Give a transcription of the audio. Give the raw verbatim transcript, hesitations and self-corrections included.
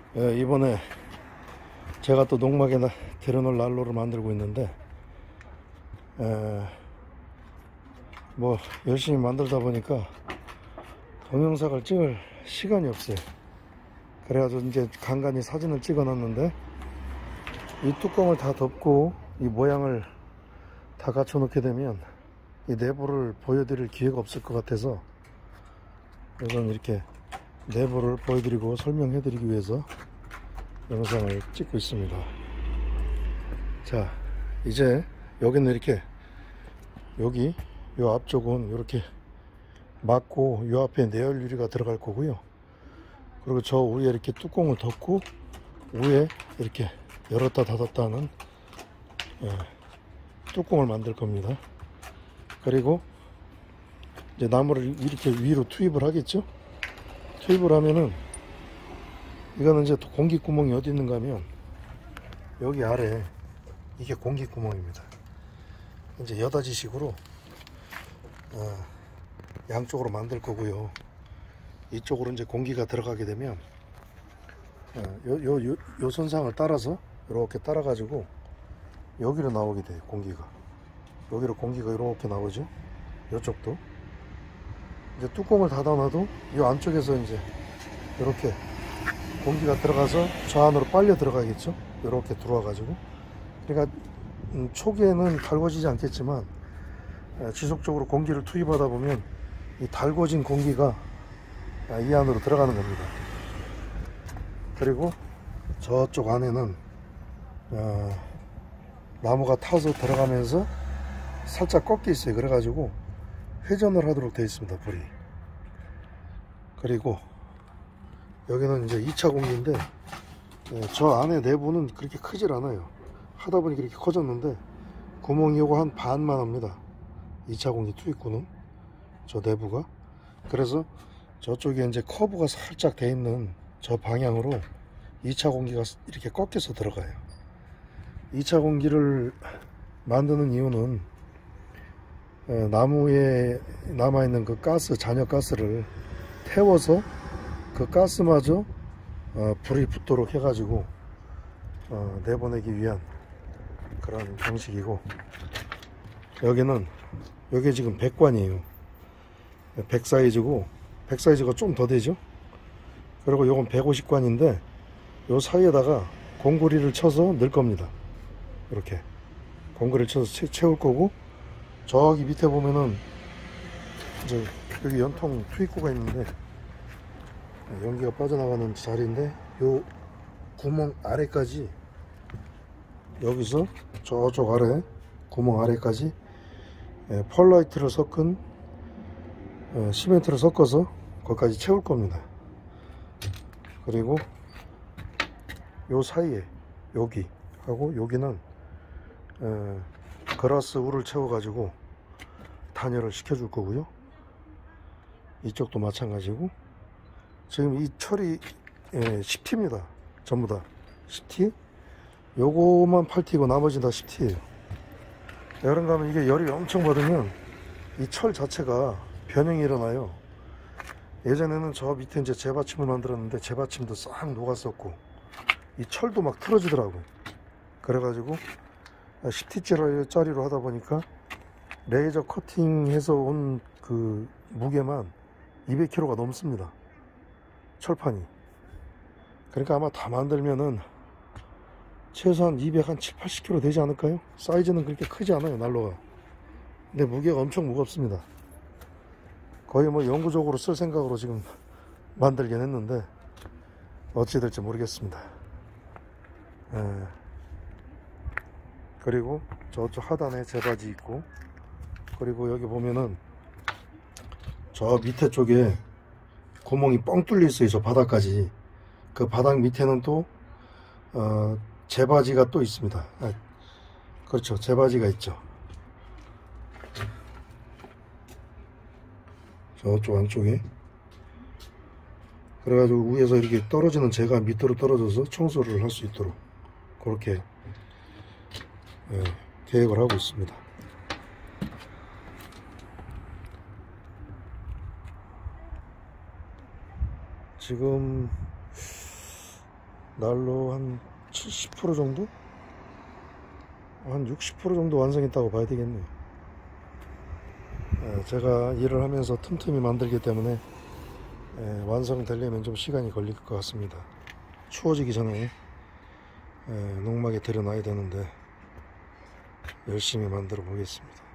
예, 이번에 제가 또 농막에 나, 들여놓을 난로를 만들고 있는데, 에, 뭐 열심히 만들다 보니까 동영상을 찍을 시간이 없어요. 그래가지고 이제 간간히 사진을 찍어 놨는데, 이 뚜껑을 다 덮고 이 모양을 다 갖춰 놓게 되면 이 내부를 보여드릴 기회가 없을 것 같아서, 우선 이렇게 내부를 보여드리고 설명해 드리기 위해서 영상을 찍고 있습니다. 자, 이제 여기는 이렇게, 여기 요 앞쪽은 이렇게 막고 요 앞에 내열 유리가 들어갈 거고요. 그리고 저 위에 이렇게 뚜껑을 덮고 위에 이렇게 열었다 닫았다 하는 예, 뚜껑을 만들 겁니다. 그리고 이제 나무를 이렇게 위로 투입을 하겠죠. 투입을 하면은, 이거는 이제 공기 구멍이 어디 있는가 하면 여기 아래, 이게 공기 구멍입니다. 이제 여닫이식으로 어, 양쪽으로 만들 거고요. 이쪽으로 이제 공기가 들어가게 되면 어, 요, 요, 요, 요 선상을 따라서 이렇게 따라 가지고 여기로 나오게 돼요. 공기가 여기로 공기가 이렇게 나오죠. 이쪽도 이제 뚜껑을 닫아놔도 이 안쪽에서 이제 이렇게 공기가 들어가서 저 안으로 빨려 들어가겠죠. 이렇게 들어와 가지고, 그러니까 음, 초기에는 달궈지지 않겠지만 에, 지속적으로 공기를 투입하다 보면 이 달궈진 공기가 아, 이 안으로 들어가는 겁니다. 그리고 저쪽 안에는 어, 나무가 타서 들어가면서 살짝 꺾여 있어요. 그래가지고 회전을 하도록 되어 있습니다, 불이. 그리고 여기는 이제 이 차 공기인데, 예, 저 안에 내부는 그렇게 크질 않아요. 하다 보니 그렇게 커졌는데 구멍이 요거 한 반만 합니다. 이 차 공기 투입구는 저 내부가. 그래서 저쪽에 이제 커브가 살짝 돼 있는 저 방향으로 이 차 공기가 이렇게 꺾여서 들어가요. 이 차 공기를 만드는 이유는 어, 나무에 남아있는 그 가스, 잔여 가스를 태워서 그 가스마저 어, 불이 붙도록 해가지고 어, 내보내기 위한 그런 방식이고, 여기는, 여기 지금 백 관이에요. 백 사이즈고, 백 사이즈가 좀 더 되죠. 그리고 요건 백오십 관인데 요 사이에다가 공구리를 쳐서 넣을 겁니다. 이렇게 공구리를 쳐서 채, 채울 거고, 저기 밑에 보면은 이제 여기 연통 투입구가 있는데, 연기가 빠져나가는 자리인데, 요 구멍 아래까지, 여기서 저쪽 아래 구멍 아래까지 펄라이트를 섞은 시멘트를 섞어서 거기까지 채울 겁니다. 그리고 요 사이에 여기 하고 여기는 그라스 울을 채워 가지고 단열을 시켜 줄 거고요. 이쪽도 마찬가지고. 지금 이 철이 십 티입니다 전부 다 십 티. 요거만 팔 티고 나머지는 다 십 티예요 그런가 하면 이게 열이 엄청 받으면 이 철 자체가 변형이 일어나요. 예전에는 저 밑에 이제 재받침을 만들었는데 재받침도 싹 녹았었고 이 철도 막 틀어지더라고요. 그래가지고 십 티짜리로 하다 보니까 레이저 커팅해서 온 그 무게만 이백 킬로그램가 넘습니다, 철판이. 그러니까 아마 다 만들면은 최소한 이백칠, 팔십 킬로그램 되지 않을까요? 사이즈는 그렇게 크지 않아요, 난로가. 근데 무게가 엄청 무겁습니다. 거의 뭐 영구적으로 쓸 생각으로 지금 만들긴 했는데 어찌 될지 모르겠습니다. 에. 그리고 저쪽 하단에 재바지 있고, 그리고 여기 보면은 저 밑에 쪽에 구멍이 뻥 뚫려 있어요. 저 바닥까지. 그 바닥 밑에는 또 어, 재바지가 또 있습니다. 아, 그렇죠, 재바지가 있죠. 저쪽 안쪽에. 그래가지고 위에서 이렇게 떨어지는 재가 밑으로 떨어져서 청소를 할 수 있도록 그렇게 예, 계획을 하고 있습니다. 지금 난로 한 칠십 퍼센트 정도? 한 육십 퍼센트 정도 완성했다고 봐야 되겠네요. 예, 제가 일을 하면서 틈틈이 만들기 때문에 예, 완성되려면 좀 시간이 걸릴 것 같습니다. 추워지기 전에 예, 농막에 들여놔야 되는데 열심히 만들어 보겠습니다.